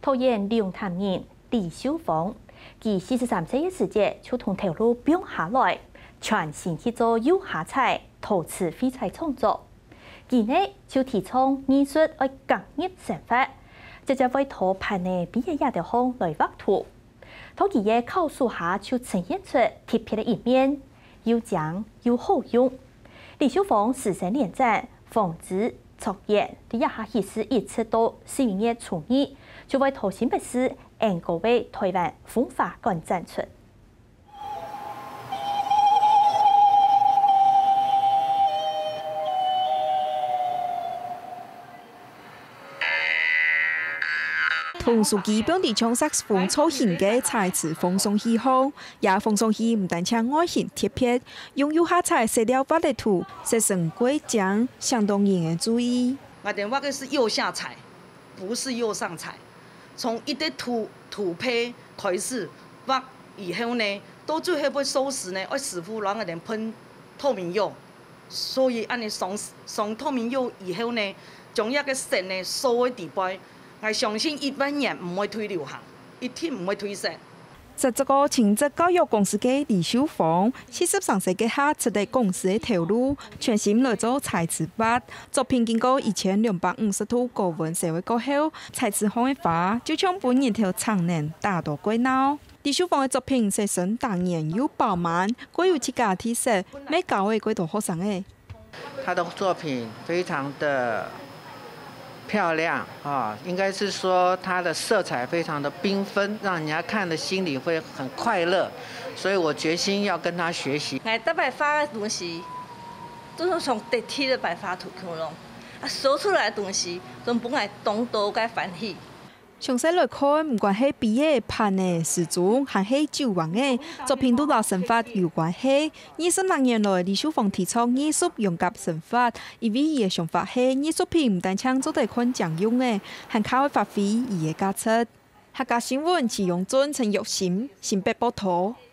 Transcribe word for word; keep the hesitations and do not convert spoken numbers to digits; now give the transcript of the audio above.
导演梁探人李秀峰，佢四十三歲嘅時節就同頭路變下來，全心去做釉下彩、陶瓷廢材創作。佢呢就提倡藝術要融入生活，直接為陶盤嘅邊嘅亞條項來畫圖。陶佢嘅考述下就呈現出貼片嘅一面，又講又好用。李秀峰時成連戰，防止作業，啲一下意思一直到四月初二，就為陶新北市按個為台灣風化館展出。 同書記本地唱薩克斯風造型嘅彩瓷風送戲後，也風送戲唔單止外形貼片，用釉下彩色料畫的圖，設成貴獎，相當引人注意。 我哋畫嘅是釉下彩，不是釉上彩。從一啲土土坯開始畫以後呢，到最後要收拾呢，要師傅讓我哋噴透明釉，所以按你上上透明釉以後呢，將一個色呢收喺地背。我相信一般人唔會推流行，一天唔會推色。 在這個親職教育公司嘅李秀峰，四十三歲嘅下設立公司嘅頭路，全心來做彩瓷筆。作品經過一千兩百五十套高溫社會過後，彩瓷行嘅花就像本年頭長年大多歸鬧。李秀峰嘅作品寫生當然又飽滿，各有自家特色，每教嘅幾多學生誒。 他的作品非常的漂亮啊，應該是說它的色彩非常的繽紛，讓人家看的心裡會很快樂，所以我決心要跟他學習。 我得白花嘅東西都是從地鐵嘅白花圖去弄，啊，說出來嘅東西都本來懂到嘅歡喜。 詳細來看，唔管係畢業盤嘅時鐘，還係酒王嘅作品，都同生活有關係。二十六年來，李秀峰提倡藝術融入生活，因為伊嘅想法係藝術品唔單止做得看講用嘅，還靠發揮伊嘅價值。客家新聞，齊永俊、陳玉嫻、新北報道。